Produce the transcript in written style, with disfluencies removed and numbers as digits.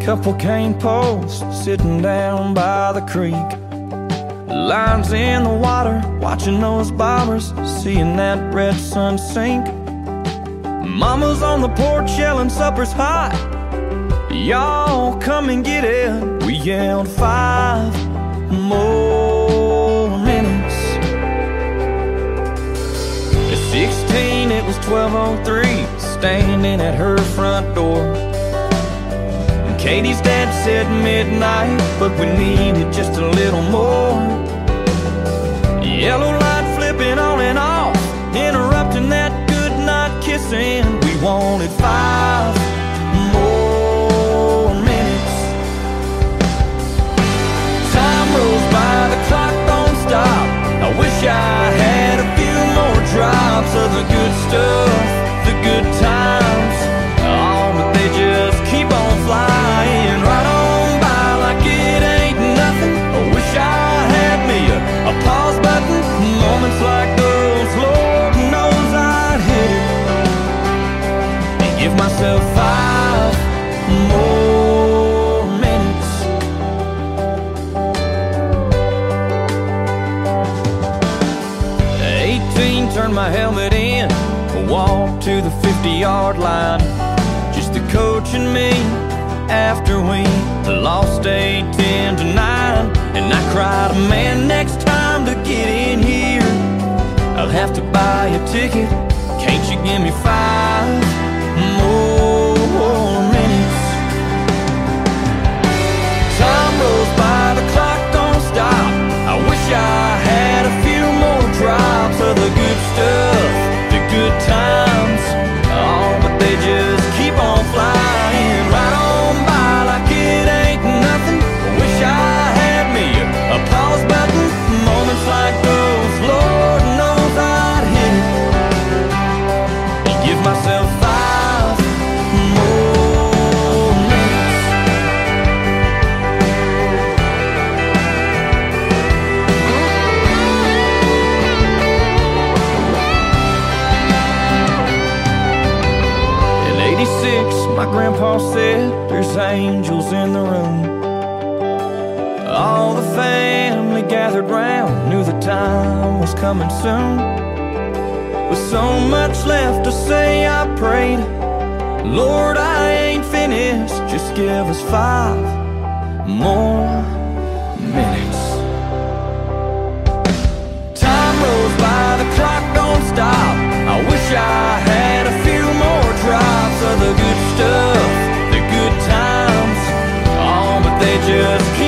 Couple cane posts sitting down by the creek, lines in the water, watching those bobbers, seeing that red sun sink. Mama's on the porch yelling supper's hot, y'all come and get it. We yelled 5 more minutes. At 16 it was 12:03, standing at her front door. Katie's dad said midnight, but we needed just a little more. Yellow light flipping on and off, interrupting that good night kissing. We wanted 5 more minutes. Time rolls by, the clock don't stop. I wish I had a few more drops of the good stuff, the good times. Oh, but they just keep on flying right on by like it ain't nothing. I wish I had me a pause button. Moments like those, Lord knows I'd hit it and give myself 5 more minutes. 18, turned my helmet in, walked to the 50-yard line. Just the coach and me after we lost 8-10 to 9. And I cried, man, next time to get in here I'll have to buy a ticket. Can't you give me 5 more minutes? Time rolls by, the clock don't stop. I wish I had a few more drops of the good stuff, the good times. Oh, but they just keep on flying right on by like it ain't nothing. I wish I had me a pause button. Moments like those, Lord knows I'd hit it and give myself 5 more minutes. In '86, my grandpa said there's angels in the room. All the family gathered round, knew the time was coming soon. With so much left to say, I prayed, Lord, I ain't finished, just give us 5 more minutes. Time rolls by, the clock don't stop. I wish I had a few more drops of the good stuff, the good times. Oh, but they just keep